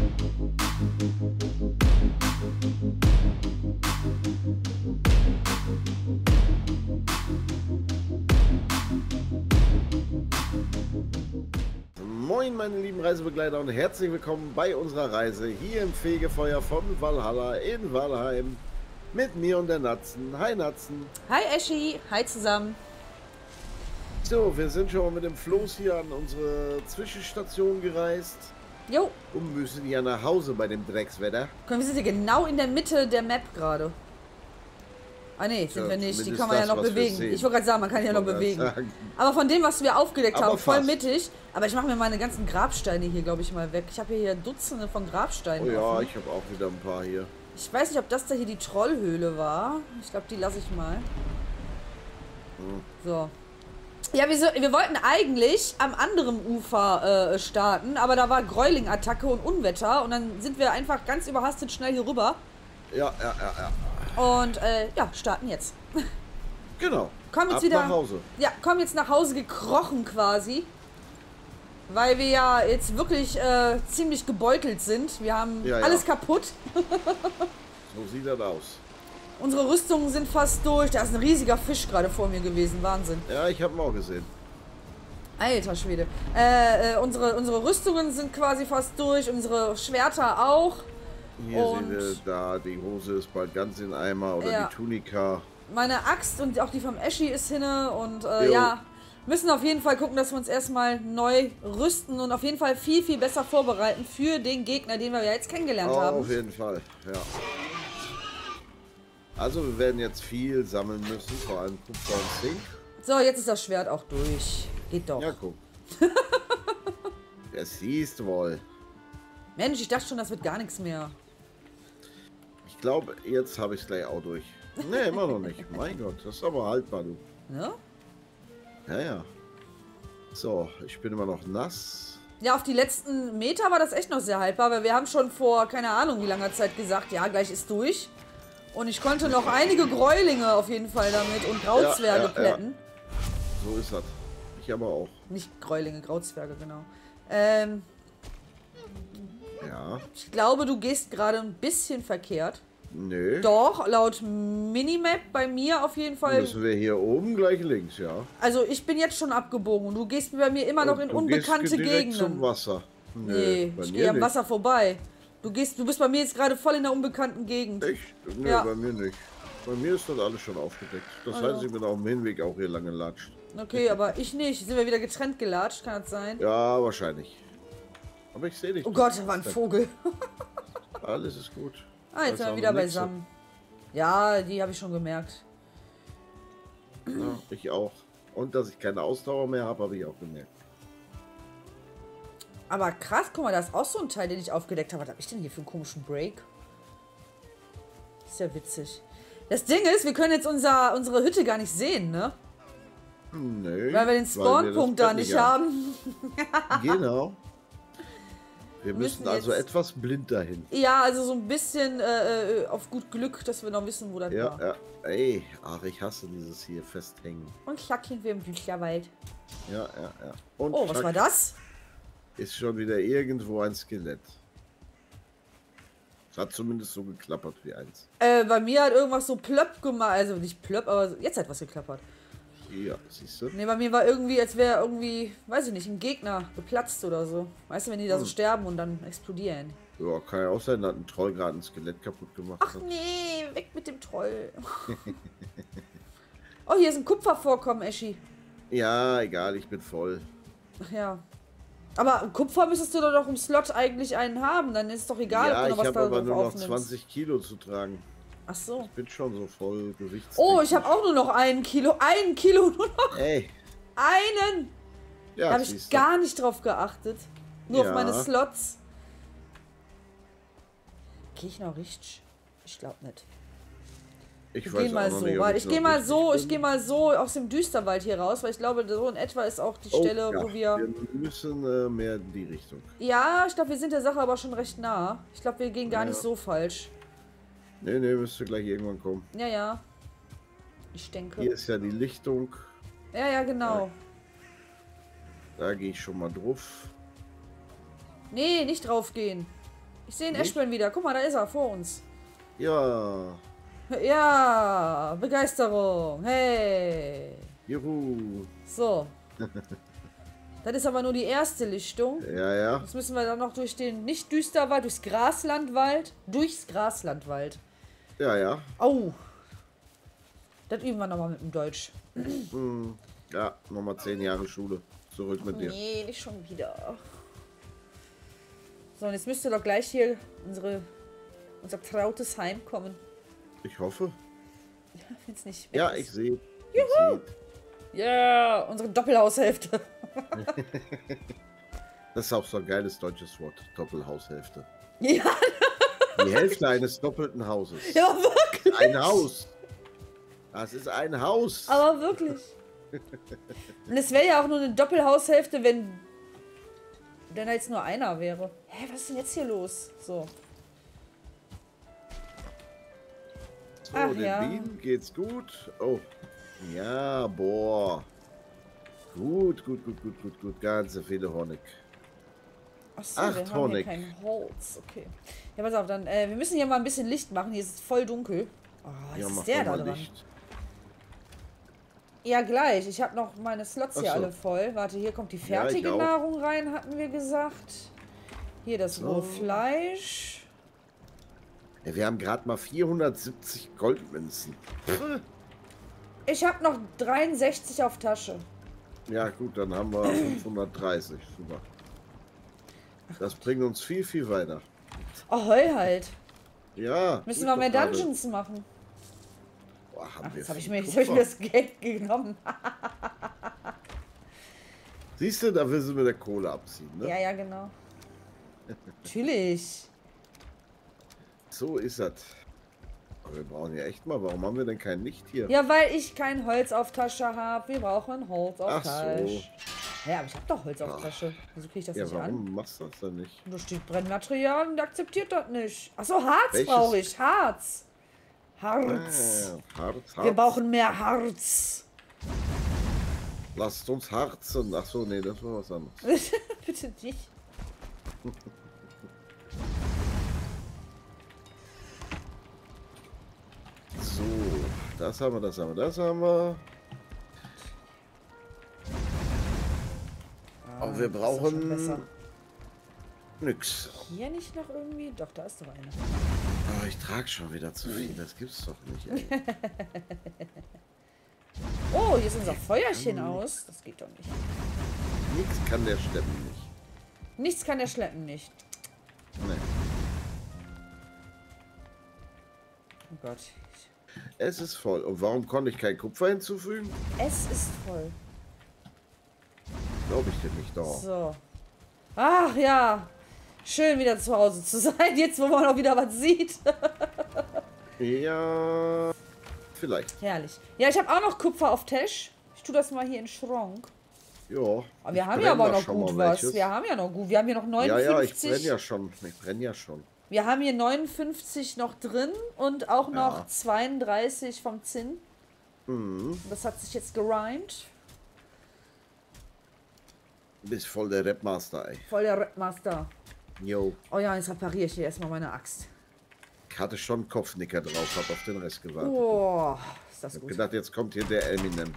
Moin meine lieben Reisebegleiter und herzlich willkommen bei unserer Reise hier im Fegefeuer von Valhalla in Valheim mit mir und der Natzen. Hi Natzen. Hi Eschi, hi zusammen. So, wir sind schon mal mit dem Floß hier an unsere Zwischenstation gereist. Jo. Und müssen ja nach Hause bei dem Dreckswetter. Wir sind hier genau in der Mitte der Map gerade. Ah ne, sind wir nicht. Die kann man ja noch bewegen. Ich wollte gerade sagen, man kann ja noch bewegen. Aber von dem, was wir aufgedeckt haben, voll mittig. Aber ich mache mir meine ganzen Grabsteine hier, glaube ich, mal weg. Ich habe hier Dutzende von Grabsteinen. Oh ja, offen. ich habe auch wieder ein paar hier. Ich weiß nicht, ob das da hier die Trollhöhle war. Ich glaube, die lasse ich mal. So. Ja, wir wollten eigentlich am anderen Ufer starten, aber da war Gräuling-Attacke und Unwetter. Und dann sind wir einfach ganz überhastet schnell hier rüber. Ja. Und ja, starten jetzt. Genau. Kommen jetzt wieder nach Hause. Ja, kommen jetzt nach Hause gekrochen quasi. Weil wir ja jetzt wirklich ziemlich gebeutelt sind. Wir haben alles kaputt. So sieht das aus. Unsere Rüstungen sind fast durch. Da ist ein riesiger Fisch gerade vor mir gewesen. Wahnsinn. Ja, ich habe ihn auch gesehen. Alter Schwede. Unsere Rüstungen sind quasi fast durch. Unsere Schwerter auch. Hier sehen wir da, die Hose ist bald ganz in Eimer oder die Tunika. Meine Axt und auch die vom Eschi ist hinne und ja, müssen auf jeden Fall gucken, dass wir uns erstmal neu rüsten und auf jeden Fall viel, viel besser vorbereiten für den Gegner, den wir ja jetzt kennengelernt haben. Auf jeden Fall, ja. Also wir werden jetzt viel sammeln müssen, vor allem Kupfer und Zink. So, jetzt ist das Schwert auch durch. Geht doch. Ja, guck. Das siehst du wohl. Mensch, ich dachte schon, das wird gar nichts mehr. Ich glaube, jetzt habe ich es gleich auch durch. Nee, immer noch nicht. Mein Gott, das ist aber haltbar, du. Ja? Ja. So, ich bin immer noch nass. Ja, auf die letzten Meter war das echt noch sehr haltbar, weil wir haben schon vor, keine Ahnung wie langer Zeit gesagt, ja, gleich ist durch. Und ich konnte noch einige Gräulinge auf jeden Fall damit und Grauzwerge plätten. So ist das. Ich aber auch. Nicht Gräulinge, Grauzwerge, genau. Ja. Ich glaube, du gehst gerade ein bisschen verkehrt. Nö. Doch, laut Minimap bei mir auf jeden Fall. Müssen wir hier oben gleich links, ja. Also ich bin jetzt schon abgebogen und du gehst bei mir immer noch in unbekannte Gegenden. Zum Wasser. Nee, ich gehe am Wasser vorbei. Du bist bei mir jetzt gerade voll in der unbekannten Gegend. Echt? Nee, bei mir nicht. Bei mir ist das alles schon aufgedeckt. Das heißt, ich bin auf dem Hinweg auch hier lang gelatscht. Okay, aber ich nicht. Sind wir wieder getrennt gelatscht? Kann das sein? Ja, wahrscheinlich. Aber ich sehe dich. Oh Gott, da war ein Vogel. Alles ist gut. Ah, jetzt sind wir wieder beisammen. Ja, die habe ich schon gemerkt. Ja, ich auch. Und dass ich keine Ausdauer mehr habe ich auch gemerkt. Aber krass, guck mal, da ist auch so ein Teil, den ich aufgedeckt habe. Was habe ich denn hier für einen komischen Break? Ist ja witzig. Das Ding ist, wir können jetzt unsere Hütte gar nicht sehen, ne? Nö. Weil wir den Spawnpunkt da nicht haben. Genau. Wir müssen also etwas blind dahin. Ja, also so ein bisschen auf gut Glück, dass wir noch wissen, wo das war. Ja. Ey, ach, ich hasse dieses hier festhängen. Und zack, sind wir im Büchlerwald. Ja. Und oh, was war das? Ist schon wieder irgendwo ein Skelett. Es hat zumindest so geklappert wie eins. Bei mir hat irgendwas so plöpp gemacht. Also nicht plöpp, aber jetzt hat was geklappert. Ja, siehst du? Ne, bei mir war irgendwie, als wäre irgendwie, weiß ich nicht, ein Gegner geplatzt oder so. Weißt du, wenn die da so sterben und dann explodieren. Ja, kann ja auch sein, da hat ein Troll gerade ein Skelett kaputt gemacht. Ach nee, weg mit dem Troll. Oh, hier ist ein Kupfervorkommen, Eschi. Ja, egal, ich bin voll. Ach ja. Aber Kupfer müsstest du doch im Slot eigentlich einen haben, dann ist es doch egal, ja, ob du noch was ich habe aber nur noch aufnimmst. 20 Kilo zu tragen. Ach so. Ich bin schon so voll gewichtstechnisch. Oh, ich habe auch nur noch 1 Kilo. 1 Kilo nur noch. Ey. Einen. Ja, da habe ich gar nicht drauf geachtet. Nur auf meine Slots. Gehe ich noch richtig? Ich glaube nicht. Ich gehe mal so, weil ich gehe mal so aus dem Düsterwald hier raus, weil ich glaube, so in etwa ist auch die Stelle, wo wir müssen mehr in die Richtung. Ja, ich glaube, wir sind der Sache aber schon recht nah. Ich glaube, wir gehen gar nicht so falsch. Nee, müsste gleich irgendwann kommen. Ja. Ich denke. Hier ist ja die Lichtung. Ja, genau. Da gehe ich schon mal drauf. Nee, nicht drauf gehen. Ich sehe den Eschborn wieder. Guck mal, da ist er, vor uns. Ja. Ja, Begeisterung. Hey. Juhu. So. Das ist aber nur die erste Lichtung. Ja, ja. Jetzt müssen wir dann noch durch den, nicht Düsterwald, durchs Graslandwald. Durchs Graslandwald. Ja, ja. Oh. Das üben wir nochmal mit dem Deutsch. Ja, nochmal 10 Jahre Schule. Zurück mit dir. Nee, nicht schon wieder. So, und jetzt müsste doch gleich hier unser trautes Heim kommen. Ich hoffe. Ja, wenn es nicht weg Ja, ist. ich sehe. Juhu! Ja, yeah, unsere Doppelhaushälfte. Das ist auch so ein geiles deutsches Wort. Doppelhaushälfte. Ja. Die Hälfte eines doppelten Hauses. Ja, wirklich. Ein Haus. Das ist ein Haus. Aber wirklich. Und es wäre ja auch nur eine Doppelhaushälfte, wenn da jetzt nur einer wäre. Hä, was ist denn jetzt hier los? So. So, den Bienen geht's gut. Oh. Ja, boah. Gut. Ganze viele Honig. Achso, wir haben hier kein Holz. Okay. Ja, pass auf, dann, wir müssen hier mal ein bisschen Licht machen. Hier ist es voll dunkel. Oh, ja, ist der da dran? Licht. Ja, gleich. Ich habe noch meine Slots hier alle voll. Warte, hier kommt die fertige Nahrung rein, hatten wir gesagt. Hier das rohe Fleisch. Ja, wir haben gerade mal 470 Goldmünzen. Ich habe noch 63 auf Tasche. Ja gut, dann haben wir 530. Super. Das bringt uns viel weiter. Oh, heul halt. Ja. Müssen wir mehr Dungeons machen. Boah, jetzt habe ich mir das Geld genommen. Siehst du, da will sie mit der Kohle abziehen, ne? Ja, ja, genau. Natürlich. So ist das. Aber wir brauchen ja echt mal. Warum haben wir denn kein Licht hier? Ja, weil ich kein Holz auf Tasche habe. Wir brauchen Holz auf Tasche. So. Ja, aber ich habe doch Holz auf Tasche. Wieso kriege ich das nicht an? Warum machst du das denn nicht? Da steht Brennmaterial und akzeptiert das nicht. Achso, Harz brauche ich. Harz. Harz. Harz. Wir brauchen mehr Harz. Lasst uns harzen. Achso, nee, das war was anderes. Bitte nicht. So, das haben wir. Aber wir brauchen nix. Hier nicht noch irgendwie? Doch, da ist doch eine. Oh, ich trage schon wieder zu viel. Das gibt's doch nicht, ey. Oh, hier ist unser Feuerchen aus. Das geht doch nicht. Nichts kann der schleppen nicht. Nichts kann der schleppen nicht. Nee. Oh Gott. Es ist voll. Und warum konnte ich kein Kupfer hinzufügen? Es ist voll. Glaube ich dir nicht, doch. So. Ach ja. Schön wieder zu Hause zu sein, jetzt wo man auch wieder was sieht. Ja, vielleicht. Herrlich. Ja, ich habe auch noch Kupfer auf Tisch. Ich tue das mal hier in den Schrank. Ja. Aber wir haben ja aber noch gut was. Wir haben ja noch gut. Wir haben hier noch 59. Ja, ich brenne ja schon. Wir haben hier 59 noch drin und auch noch 32 vom Zinn. Mhm. Das hat sich jetzt gereimt. Du bist voll der Rapmaster, ey. Voll der Rapmaster. Jo. Oh ja, jetzt repariere ich hier erstmal meine Axt. Ich hatte schon Kopfnicker drauf, hab auf den Rest gewartet. Oh, ist das ich hab gut. gedacht, jetzt kommt hier der Eminem.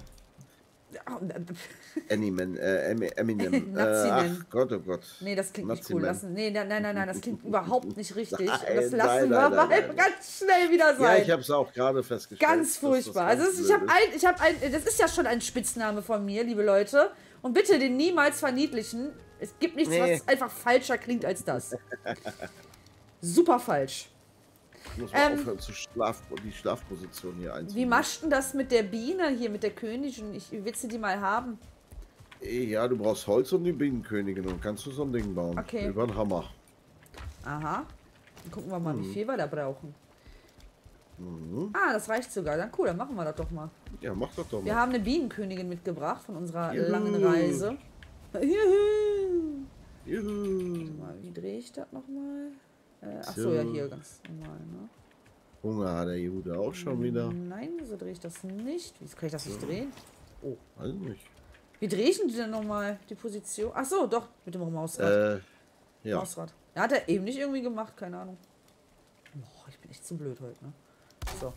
Eminem. Ach Gott, oh Gott. Nee, das klingt nicht cool. Nein, das klingt überhaupt nicht richtig. Nein, das lassen wir mal ganz schnell wieder sein. Ja, ich habe es auch gerade festgestellt. Ganz furchtbar. Also das ist ja schon ein Spitzname von mir, liebe Leute. Und bitte den niemals verniedlichen. Es gibt nichts, was einfach falscher klingt als das. Super falsch. Ich muss mal aufhören, die Schlafposition hier einzunehmen. Wie machst du das mit der Biene hier, mit der Königin? Willst du die mal haben? Ja, du brauchst Holz und die Bienenkönigin und kannst du so ein Ding bauen. Okay. Über einen Hammer. Aha. Dann gucken wir mal, wie viel wir da brauchen. Ah, das reicht sogar. Dann cool, dann machen wir das doch mal. Ja, mach das doch mal. Wir haben eine Bienenkönigin mitgebracht von unserer langen Reise. Juhu. Mal, wie drehe ich das nochmal? Achso, ja, hier ganz normal, ne? Hunger hat der Jude auch schon wieder. Nein, so drehe ich das nicht. Wieso kann ich das nicht drehen? Oh, weiß nicht. Wie drehe ich denn nochmal die Position? Achso, doch, mit dem Mausrad. Ja. Mausrad. Ja, hat er eben nicht irgendwie gemacht, keine Ahnung. Boah, ich bin echt zu blöd heute, ne? So.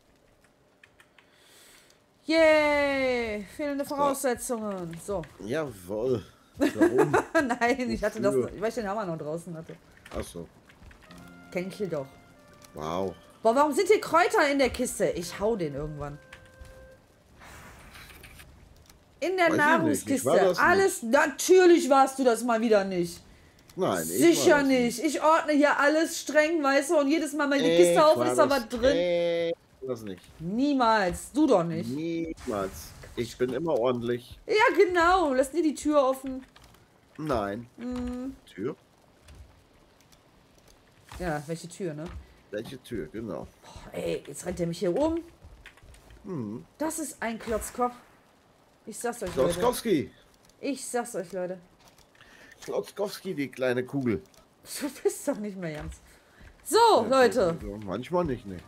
Yay! Fehlende Voraussetzungen. So. Jawohl. Warum? Nein, ich hatte das, weil ich den Hammer noch draußen hatte. Ach so. Kenn ich doch. Wow. Boah, warum sind hier Kräuter in der Kiste? Ich hau den irgendwann. In der Nahrungskiste. Alles. Nicht. Natürlich warst du das mal wieder nicht. Nein, sicher nicht. Ich ordne hier alles streng, weißt du, und jedes Mal meine Kiste auf, ist da was drin. Das nicht. Niemals. Du doch nicht. Niemals. Ich bin immer ordentlich. Ja, genau. Lass dir die Tür offen. Nein. Tür? Ja, welche Tür, ne? Welche Tür, genau. Boah, ey, jetzt rennt er mich hier um. Das ist ein Klotzkopf. Ich sag's euch, Leute. Klotzkowski. Ich sag's euch, Leute. Klotzkowski, die kleine Kugel. Du bist doch nicht mehr ganz. So, ja, Leute. Manchmal nicht, ne.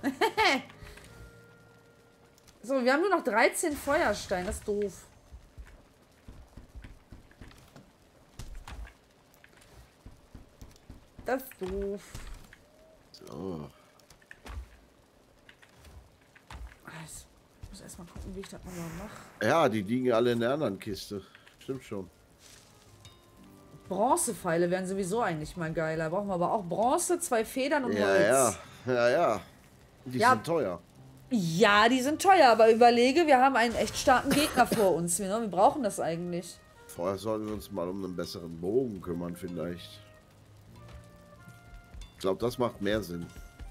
So, wir haben nur noch 13 Feuersteine. Das ist doof. Das ist doof. So. Ich muss erstmal gucken, wie ich das nochmal mache. Ja, die liegen alle in der anderen Kiste. Stimmt schon. Bronzepfeile wären sowieso eigentlich mal geiler. Brauchen wir aber auch Bronze, 2 Federn und Holz. Ja. Die sind teuer. Ja, die sind teuer, aber überlege, wir haben einen echt starken Gegner vor uns. Wir brauchen das eigentlich. Vorher sollten wir uns mal um einen besseren Bogen kümmern, vielleicht. Ich glaube, das macht mehr Sinn.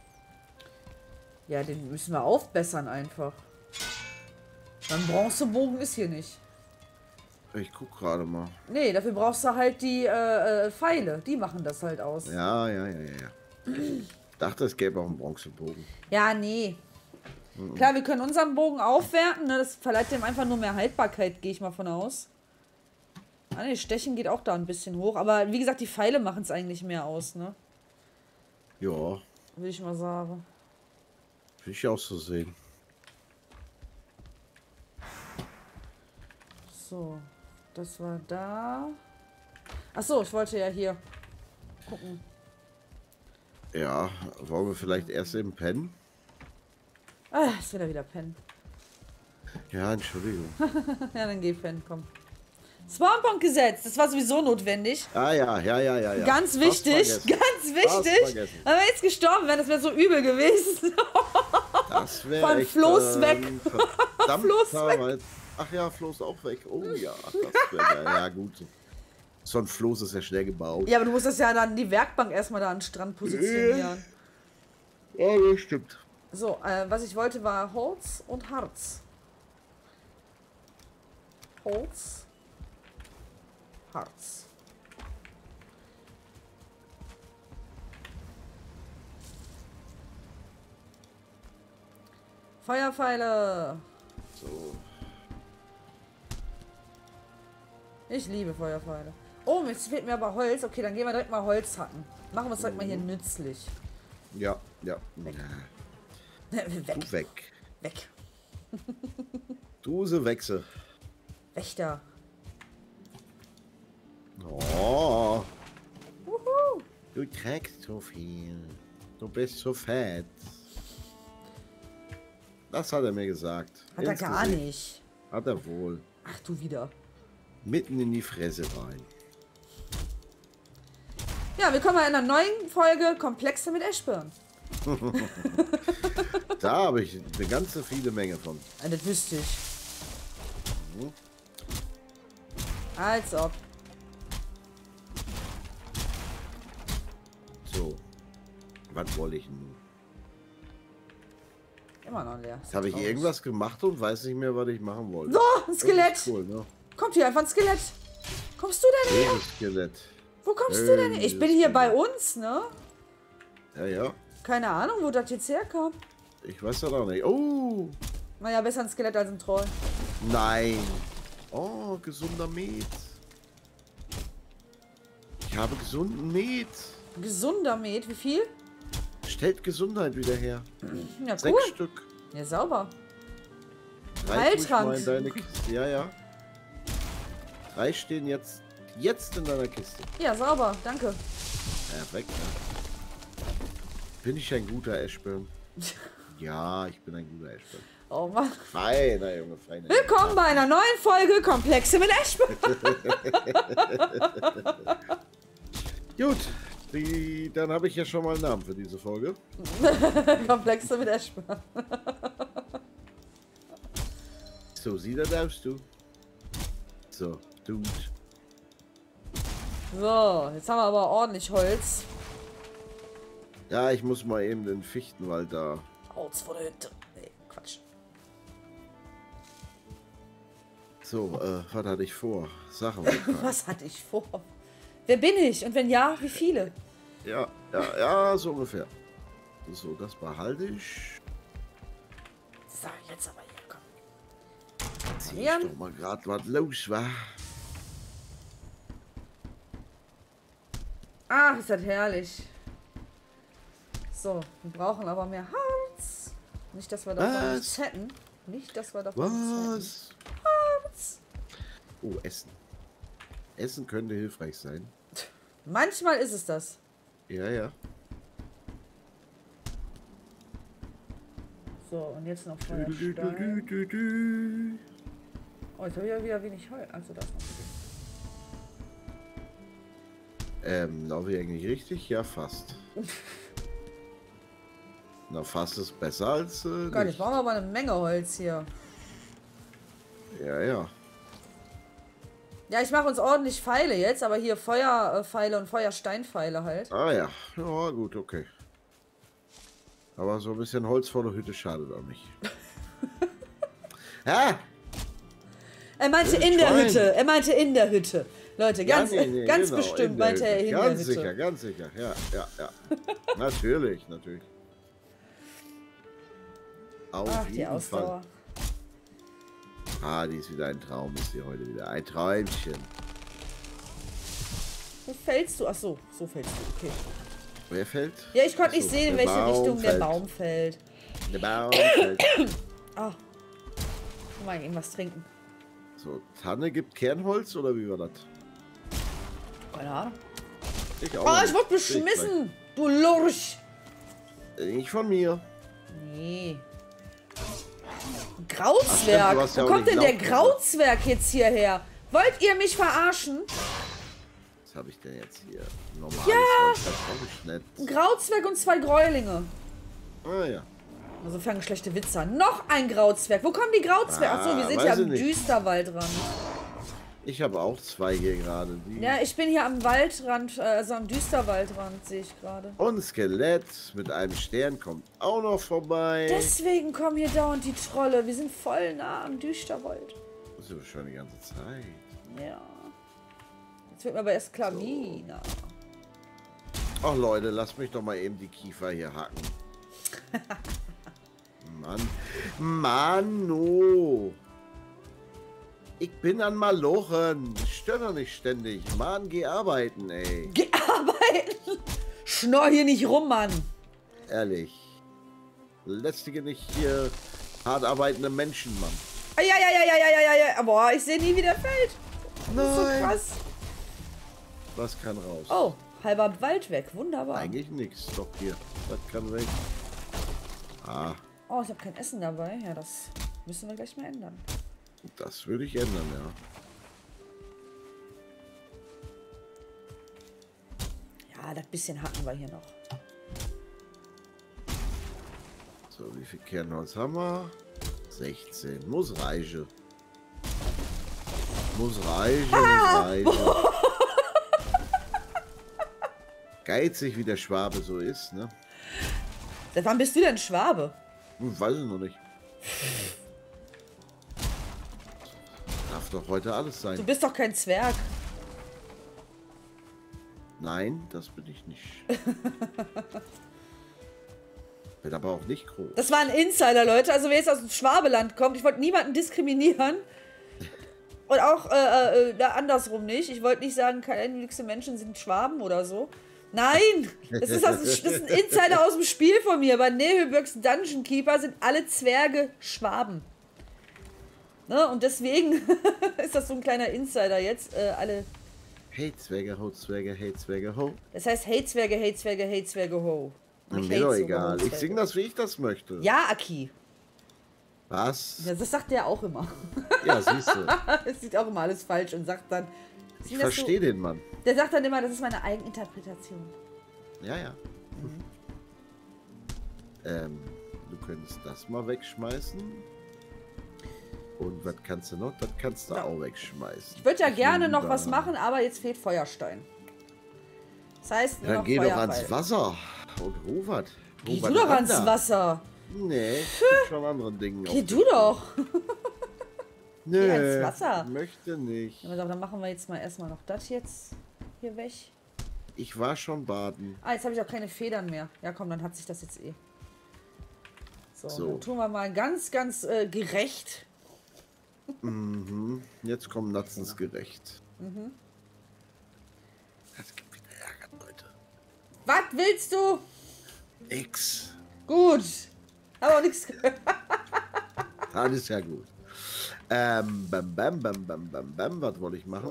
Ja, den müssen wir aufbessern einfach. Ein Bronzebogen ist hier nicht. Ich guck gerade mal. Nee, dafür brauchst du halt die Pfeile. Die machen das halt aus. Ja. Ich dachte, es gäbe auch einen Bronzebogen. Ja, nee. Klar, wir können unseren Bogen aufwerten. Ne? Das verleiht dem einfach nur mehr Haltbarkeit, gehe ich mal von aus. Ah, ne, Stechen geht auch da ein bisschen hoch. Aber wie gesagt, die Pfeile machen es eigentlich mehr aus, ne? Ja. Würde ich mal sagen. Will ich auch so sehen. So, das war da. Achso, ich wollte ja hier gucken. Ja, wollen wir vielleicht erst eben pennen? Ah, ist wieder pennen. Ja, Entschuldigung. Ja, dann geh pennen, komm. Spawnpunkt gesetzt, das war sowieso notwendig. Ah ja. Ganz wichtig, ganz wichtig. Wenn wir jetzt gestorben wären, das wäre so übel gewesen. Das wäre Von Floß weg. Floß weg. Ach ja, Floß auch weg. Oh ja, das wäre geil. Ja, gut. So ein Floß ist ja schnell gebaut. Ja, aber du musst das ja dann die Werkbank erstmal da an den Strand positionieren. Ja, das stimmt. So, was ich wollte war Holz und Harz. Holz. Harz. Feuerpfeile. So. Ich liebe Feuerpfeile. Oh, jetzt fehlt mir aber Holz. Okay, dann gehen wir direkt mal Holz hacken. Machen wir es direkt mal hier nützlich. Ja. Weg. Du weg. Weg. Duse Wechsel. Wächter. Oh. Wuhu. Du trägst so viel. Du bist so fett. Das hat er mir gesagt. Hat er gar nicht. Hat er wohl. Ach, du wieder. Mitten in die Fresse rein. Ja, willkommen in einer neuen Folge Komplexe mit Eschborn. Da habe ich eine ganze viele Menge von. Ja, das wüsste ich. Als ob. So. Was wollte ich nun? Immer noch leer. Habe ich irgendwas gemacht und weiß nicht mehr, was ich machen wollte. So, ein Skelett. Cool, ne? Kommt hier einfach ein Skelett. Kommst du denn her? Skelett. Wo kommst du denn her? Ich bin hier bei uns, ne? Ja. Keine Ahnung, wo das jetzt herkam. Ich weiß das auch nicht. Oh! Naja, besser ein Skelett als ein Troll. Nein. Oh, gesunder Met. Ich habe gesunden Met. Gesunder Met, wie viel? Stellt Gesundheit wieder her. Ja, cool. 6 Stück. Ja, sauber. 3 Heiltrank. Ja. 3 stehen jetzt in deiner Kiste. Ja, sauber, danke. Perfekt. Ne? Bin ich ein guter Ashburn? Ja, ich bin ein guter Ashburn. Oh Mann. Feiner Junge, feiner. Willkommen bei einer neuen Folge Komplexe mit Ashburn. Gut, dann habe ich ja schon mal einen Namen für diese Folge. Komplexe mit Ashburn. So sieht das aus, du. So, Dude. So, jetzt haben wir aber ordentlich Holz. Ja, ich muss mal eben den Fichtenwald da. Holz vor der Hütte. Nee, Quatsch. So, was hatte ich vor? Sachen. Was hatte ich vor? Wer bin ich? Und wenn ja, wie viele? Ja, so ungefähr. So, das behalte ich. So, jetzt aber hier, komm. Zieh ich doch mal gerade was los war. Ach, ist das herrlich. So, wir brauchen aber mehr Harz. Nicht, dass wir davon nichts hätten. Nicht, dass wir davon nichts hätten. Harz. Oh, Essen. Essen könnte hilfreich sein. Manchmal ist es das. Ja. So, und jetzt noch Feuerstein. Oh, jetzt habe ich ja wieder wenig Heu. Also das noch. Laufe ich eigentlich richtig? Ja, fast. Na, fast ist besser als Gott, jetzt brauchen wir aber eine Menge Holz hier. Ja. Ja, ich mache uns ordentlich Pfeile jetzt, aber hier Feuerpfeile und Feuersteinpfeile halt. Ah ja, ja gut, okay. Aber so ein bisschen Holz vor der Hütte schadet auch nicht. Ha! Er meinte in der Hütte. Er meinte in der Hütte. Leute, ganz genau, bestimmt meinte er in der Hütte. Ganz sicher. Ja. Natürlich. Auf Ach, die jeden Ausdauer. Fall. Die ist wieder ein Traum, ist die heute wieder. Ein Träumchen. Wo fällst du? Ach so fällst du, okay. Wer fällt? Ja, ich konnte nicht sehen, in welche Richtung der Baum fällt. Der Baum fällt. Ah. Mal irgendwas trinken. So, Tanne gibt Kernholz oder wie war das? Keine Ahnung. Ich auch. Oh, ich wurde beschmissen! Du Lurch! Nicht von mir. Nee. Grauzwerg! Ach, wo kommt denn der Grauzwerg jetzt hierher? Wollt ihr mich verarschen? Was habe ich denn jetzt hier? Normales Ja! Holz, Ein Grauzwerg und 2 Gräulinge. Ah ja. Also fangen schlechte Witze an. Noch ein Grauzwerg. Wo kommen die Grauzwerge? Achso, wir sind ja am Düsterwaldrand. Ich habe auch 2 hier gerade. Ja, ich bin hier am Waldrand, also am Düsterwaldrand, sehe ich gerade. Und Skelett mit einem Stern kommt auch noch vorbei. Deswegen kommen hier dauernd die Trolle. Wir sind voll nah am Düsterwald. Das ist schon die ganze Zeit. Ja. Jetzt wird mir aber erst Klavina. Ach Leute, lasst mich doch mal eben die Kiefer hier hacken. Mano. Ich bin an Malochen. Stör doch nicht ständig. Mann, geh arbeiten, ey. Geh arbeiten! Schnorr hier nicht rum, Mann. Ehrlich. Lästige nicht hier hart arbeitende Menschen, Mann. Ja. Boah, ich sehe nie, wie der fällt. Das ist so krass. Was kann raus? Oh, halber Wald weg. Wunderbar. Eigentlich nichts. Doch hier. Das kann weg. Ah. Oh, ich habe kein Essen dabei. Ja, das müssen wir gleich mal ändern. Das würde ich ändern, ja. Ja, das bisschen hatten wir hier noch. So, wie viel Kernholz haben wir? 16. Muss reichen. Muss reichen. Geizig, wie der Schwabe so ist, ne? Seit wann bist du denn Schwabe? Weiß ich noch nicht. Darf doch heute alles sein. Du bist doch kein Zwerg. Nein, das bin ich nicht. Bin aber auch nicht groß. Das war ein Insider, Leute. Also wer jetzt aus dem Schwabeland kommt, ich wollte niemanden diskriminieren. Und auch andersrum nicht. Ich wollte nicht sagen, keine Menschen sind Schwaben oder so. Nein, das ist ein Insider aus dem Spiel von mir. Bei Nebelbirks Dungeon Keeper sind alle Zwerge Schwaben. Ne? Und deswegen ist das so ein kleiner Insider jetzt. Alle Hey Zwerge, ho, Zwerge, hey Zwerge, ho. Das heißt Hey Zwerge, hey Zwerge, hey Zwerge, ho. Mir doch egal. Ich singe das, wie ich das möchte. Ja, Aki. Was? Ja, das sagt der auch immer. Ja, siehst du. Es sieht auch immer alles falsch und sagt dann... Ich verstehe den Mann. Der sagt dann immer, das ist meine Eigeninterpretation. Ja, ja. Du könntest das mal wegschmeißen. Und was kannst du noch? Das kannst du auch wegschmeißen. Ich würde ja gerne noch was machen, aber jetzt fehlt Feuerstein. Das heißt, dann geh doch ans Wasser und Robert. Geh du doch ans Wasser. Nee, ich bin schon anderen Dingen. Geh du doch. Nee, geh ans Wasser. Ich möchte nicht. Ja, dann machen wir jetzt mal erstmal noch das jetzt hier weg. Ich war schon baden. Ah, jetzt habe ich auch keine Federn mehr. Ja, komm, dann hat sich das jetzt eh. So. Dann tun wir mal ganz, ganz gerecht. Mhm. Jetzt kommt Natzens gerecht. Mhm. Das gibt wieder Ärger, Leute. Was willst du? Nix. Gut. Habe auch nichts gehört. Alles ja gut. Bam, bam, bam, bam, bam, bam. Was wollte ich machen?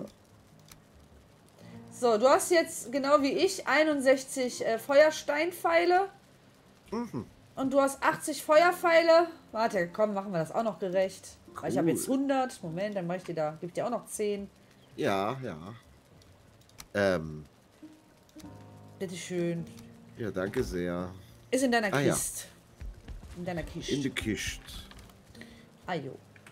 So, du hast jetzt, genau wie ich, 61 Feuersteinpfeile. Mhm. Und du hast 80 Feuerpfeile. Warte, komm, machen wir das auch noch gerecht. Cool. Weil ich habe jetzt 100. Moment, dann mache ich dir da, gib dir auch noch 10. Ja, ja. Bitteschön. Ja, danke sehr. Ist in deiner Kiste. Ja. In deiner Kiste. In der Kiste. Ajo.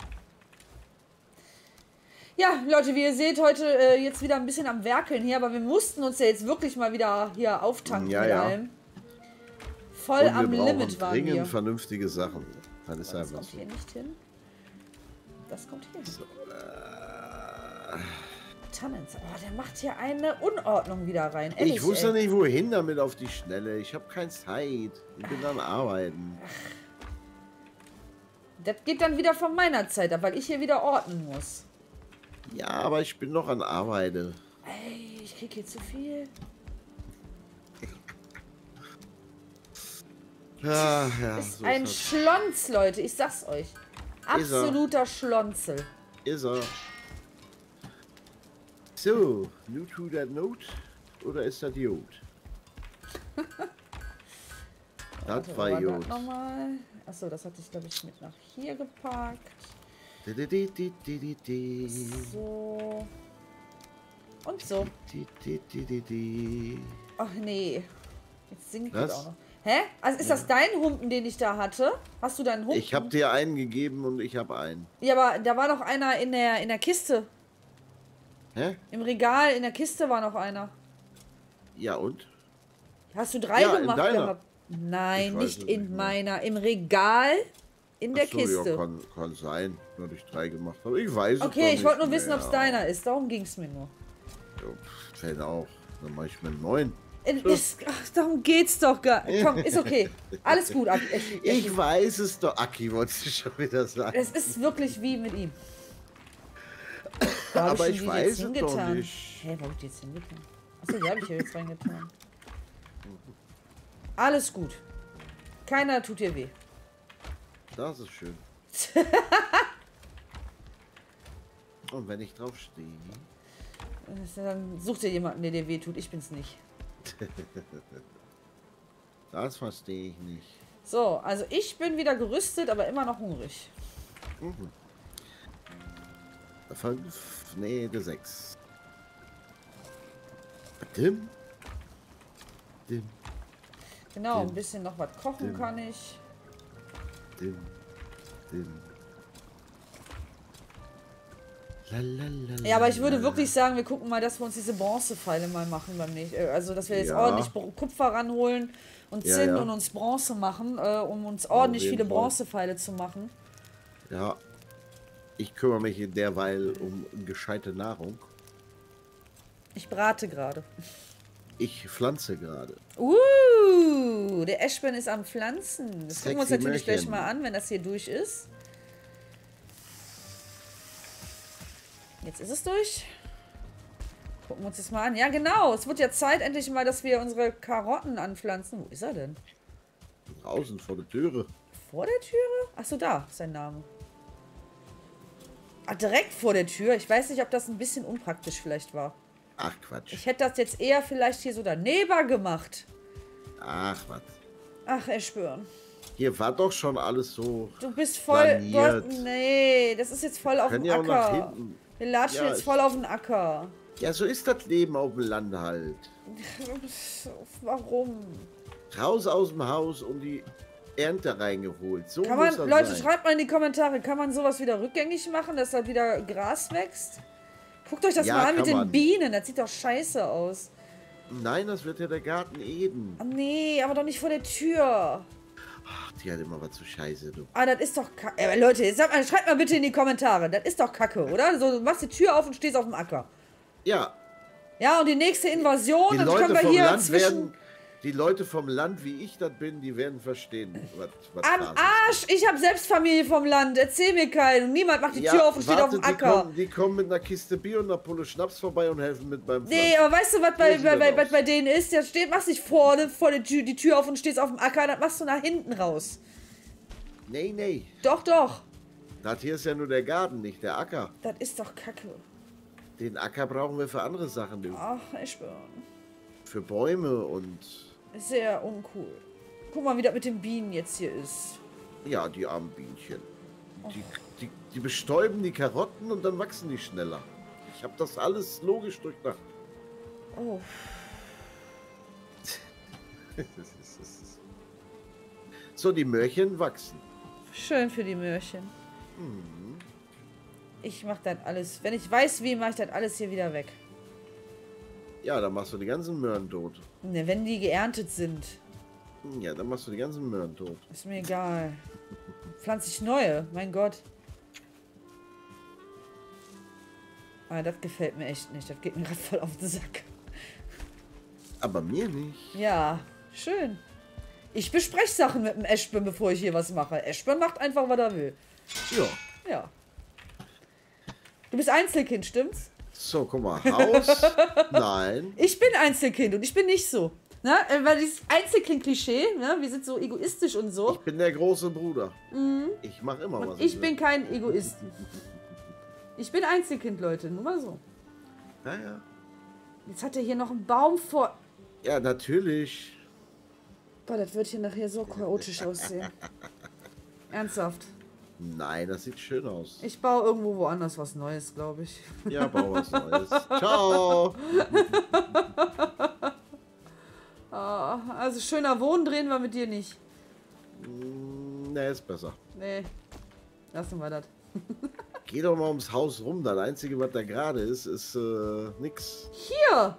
Ja, Leute, wie ihr seht, heute jetzt wieder ein bisschen am Werkeln hier, aber wir mussten uns ja jetzt wirklich mal wieder hier auftanken mit allem. Voll am Limit waren wir. Dringend vernünftige Sachen. Das ist einfach kommt hier nicht hin. Das kommt hier hin. So, Tannenz. Oh, der macht hier eine Unordnung wieder rein. Ehrlich, ich wusste nicht, wohin damit auf die Schnelle. Ich habe keine Zeit. Ich bin am Arbeiten. Das geht dann wieder von meiner Zeit ab, weil ich hier wieder ordnen muss. Ja, aber ich bin noch an Arbeiten. Ey, ich krieg hier zu viel. Ja, ist so ein Schlons, Leute. Ich sag's euch. Absoluter Schlonzel. Ist er. So, new to that note. Oder ist das Jod? Das war Jod. Achso, das hatte ich, glaube ich, mit nach hier geparkt. So. Und so. Ach nee. Jetzt singt das auch noch. Hä? Also ist das dein Humpen, den ich da hatte? Hast du deinen Humpen? Ich habe dir einen gegeben und ich habe einen. Ja, aber da war noch einer in der Kiste. Hä? Im Regal in der Kiste war noch einer. Ja und? Hast du 3 gemacht gehabt? Nein, nicht in meiner. Im Regal in der Kiste. Ja, kann sein, dass ich 3 gemacht habe. Ich weiß es okay, ich wollte nur wissen, ob es deiner ist. Darum ging es mir nur. Ja, auch. Dann mache ich mir 9. Darum geht's doch gar nicht. Komm, ist okay. Alles gut, Aki. Ich weiß es doch, Aki, wolltest du schon wieder sagen. Es ist wirklich wie mit ihm. Aber ich weiß es doch nicht. Hä, wo hab ich die jetzt hingetan? Achso, die habe ich hier jetzt reingetan. Alles gut. Keiner tut dir weh. Das ist schön. Und wenn ich drauf stehe? Dann such dir jemanden, der dir weh tut. Ich bin's nicht. Das verstehe ich nicht. So, also ich bin wieder gerüstet, aber immer noch hungrig. 5, nee, 6. Dim. Genau, ein bisschen noch was kochen kann ich. Dim. Ja, aber ich würde wirklich sagen, wir gucken mal, dass wir uns diese Bronzepfeile mal machen beim nächsten. Also, dass wir jetzt ordentlich Kupfer ranholen und Zinn und uns Bronze machen, um uns ordentlich viele Bronzepfeile zu machen. Ja. Ich kümmere mich in derweil um gescheite Nahrung. Ich brate gerade. Ich pflanze gerade. Der Eschben ist am Pflanzen. Das gucken wir uns natürlich gleich mal an, wenn das hier durch ist. Jetzt ist es durch. Gucken wir uns das mal an. Ja, genau. Es wird ja Zeit endlich mal, dass wir unsere Karotten anpflanzen. Wo ist er denn? Draußen vor der Türe. Vor der Türe? Achso, da ist sein Name. Ah, direkt vor der Tür. Ich weiß nicht, ob das ein bisschen unpraktisch vielleicht war. Ach, Quatsch. Ich hätte das jetzt eher vielleicht hier so daneben gemacht. Ach, was. Ach, Eschborn. Hier war doch schon alles so. Du bist voll. Nee, das ist jetzt voll auf dem Acker. Wir latschen jetzt voll auf den Acker. Ja, so ist das Leben auf dem Land halt. Warum? Raus aus dem Haus und die Ernte reingeholt. So kann man, Leute, schreibt mal in die Kommentare, kann man sowas wieder rückgängig machen, dass da wieder Gras wächst? Guckt euch das mal an mit den Bienen, das sieht doch scheiße aus. Nein, das wird ja der Garten Eden. Oh, nee, aber doch nicht vor der Tür. Ach, die hat immer was zu scheiße, du. Ah, das ist doch kacke. Leute, jetzt schreibt mal bitte in die Kommentare, das ist doch kacke, oder? So, du machst die Tür auf und stehst auf dem Acker. Ja. Ja, und die nächste Invasion, dann können wir hier zwischen... Die Leute vom Land, wie ich das bin, die werden verstehen, was am Arsch! Ich habe selbst Familie vom Land. Erzähl mir keinen. Und niemand macht die Tür auf und steht auf dem Acker. Die kommen mit einer Kiste Bier und einer Pulle Schnaps vorbei und helfen mit beim Pflanzen. Nee, aber weißt du, was bei denen ist? Da machst nicht vorne vor die Tür auf und stehst auf dem Acker, dann machst du nach hinten raus. Nee. Doch. Das hier ist ja nur der Garten, nicht der Acker. Das ist doch kacke. Den Acker brauchen wir für andere Sachen, du. Ach, ich bin... Für Bäume und... Sehr uncool. Guck mal, wie das mit den Bienen jetzt hier ist. Ja, die armen Bienchen. Die bestäuben die Karotten und dann wachsen die schneller. Ich habe das alles logisch durchdacht. Oh. So, die Möhrchen wachsen. Schön für die Möhrchen. Ich mach das alles. Wenn ich weiß, wie, mach ich das alles hier wieder weg. Ja, dann machst du die ganzen Möhren tot. Ne, wenn die geerntet sind. Ja, dann machst du die ganzen Möhren tot. Ist mir egal. Pflanze ich neue, mein Gott. Ah, das gefällt mir echt nicht. Das geht mir gerade voll auf den Sack. Aber mir nicht. Ja, schön. Ich bespreche Sachen mit dem Eschborn, bevor ich hier was mache. Eschborn macht einfach, was er will. Ja. Du bist Einzelkind, stimmt's? So, guck mal, Haus, nein. Ich bin Einzelkind und ich bin nicht so. Ne? Weil dieses Einzelkind-Klischee, ne? Wir sind so egoistisch und so. Ich bin der große Bruder. Ich mache immer und was. Ich bin kein Egoist. Ich bin Einzelkind, Leute, nur mal so. Ja. Jetzt hat er hier noch einen Baum vor... Ja, natürlich. Boah, das wird hier nachher so chaotisch aussehen. Ernsthaft. Nein, das sieht schön aus. Ich baue irgendwo woanders was Neues, glaube ich. Ja, baue was Neues. Ciao. Also schöner Wohnen drehen wir mit dir nicht. Nee, ist besser. Nee, lassen wir das. Geh doch mal ums Haus rum. Das Einzige, was da gerade ist nix. Hier!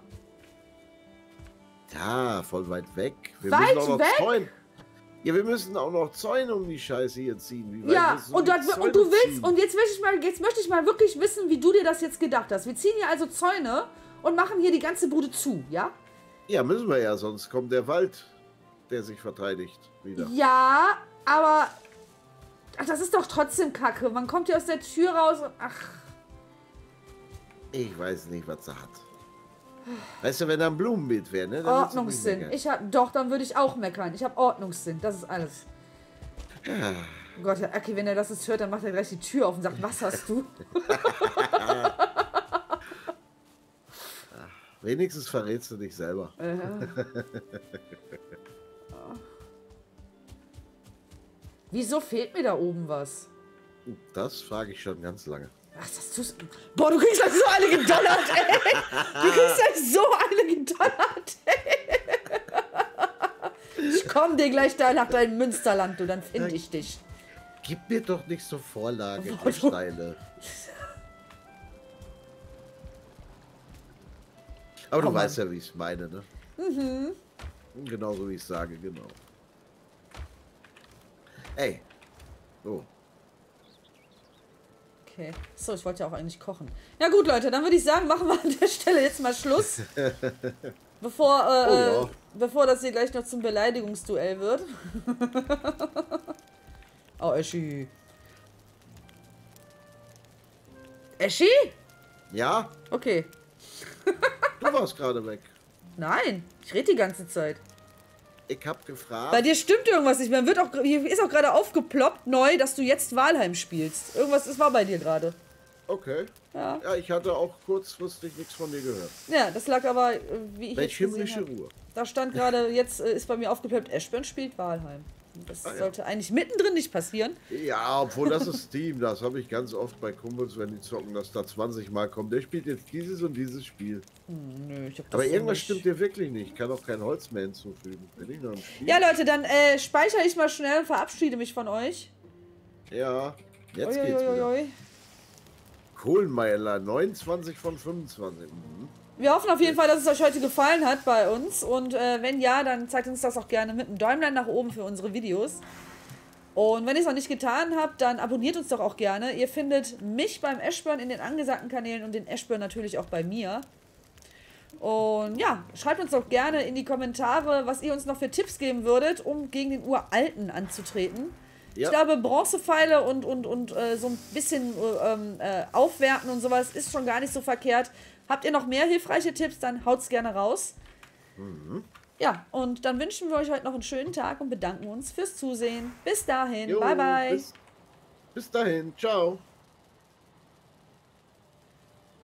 Ja, voll weit weg. Wir weit müssen auch noch weg? Zäune. Ja, wir müssen auch noch Zäune um die Scheiße hier ziehen. Wie ja, und du willst, und jetzt möchte ich mal wirklich wissen, wie du dir das jetzt gedacht hast. Wir ziehen hier also Zäune und machen hier die ganze Bude zu, ja? Ja, müssen wir ja, sonst kommt der Wald, der sich verteidigt, wieder. Ja, aber das ist doch trotzdem Kacke. Man kommt hier aus der Tür raus und ach. Ich weiß nicht, was er hat. Weißt du, wenn da ein Blumenbeet wäre, ne? Ordnungssinn. Dann würde ich auch meckern. Ich habe Ordnungssinn. Das ist alles. Ja. Oh Gott, Herr Aki, wenn er das jetzt hört, dann macht er gleich die Tür auf und sagt, was hast du? Wenigstens verrätst du dich selber. Wieso fehlt mir da oben was? Das frage ich schon ganz lange. Was, das tust du? Boah, du kriegst gleich so eine gedonnert, ey. Du kriegst gleich so eine gedonnert, ey. Ich komm dir gleich da nach deinem Münsterland, du, dann finde ich dich. Gib mir doch nicht so Vorlage, die Steine. Aber du weißt ja, wie ich es meine, ne? Genauso wie ich sage, genau. Ey. So. Okay. So, ich wollte ja auch eigentlich kochen. Ja gut, Leute, dann würde ich sagen, machen wir an der Stelle jetzt mal Schluss. Bevor das hier gleich noch zum Beleidigungsduell wird. Oh, Eschi. Eschi? Ja? Okay. Du warst gerade weg. Nein, ich rede die ganze Zeit. Ich hab gefragt. Bei dir stimmt irgendwas nicht mehr. Hier ist auch gerade aufgeploppt neu, dass du jetzt Valheim spielst. Irgendwas war bei dir gerade. Okay. Ja. Ja, ich hatte auch kurzfristig nichts von dir gehört. Ja, das lag aber, wie ich jetzt himmlische Ruhe. Da stand gerade, jetzt ist bei mir aufgeploppt, Eschborn spielt Walheim. Das sollte eigentlich mittendrin nicht passieren. Ja, obwohl das ist Steam. Das habe ich ganz oft bei Kumpels, wenn die zocken, dass da 20 Mal kommt. Der spielt jetzt dieses und dieses Spiel. Nö, ich hab das aber irgendwas stimmt dir wirklich nicht. Ich kann auch kein Holz mehr hinzufügen. Bin ich noch im Spiel? Ja, Leute, dann speichere ich mal schnell und verabschiede mich von euch. Ja, jetzt geht's wieder. Kohlenmeiler, 29 von 25. Wir hoffen auf jeden Fall, dass es euch heute gefallen hat bei uns. Und wenn ja, dann zeigt uns das auch gerne mit einem Däumlein nach oben für unsere Videos. Und wenn ihr es noch nicht getan habt, dann abonniert uns doch auch gerne. Ihr findet mich beim Eschborn in den angesagten Kanälen und den Eschborn natürlich auch bei mir. Und ja, schreibt uns doch gerne in die Kommentare, was ihr uns noch für Tipps geben würdet, um gegen den Uralten anzutreten. Ja. Ich glaube, Bronzepfeile und so ein bisschen aufwerten und sowas ist schon gar nicht so verkehrt. Habt ihr noch mehr hilfreiche Tipps, dann haut's gerne raus. Ja, und dann wünschen wir euch heute noch einen schönen Tag und bedanken uns fürs Zusehen. Bis dahin, bye bye. Bis dahin, ciao.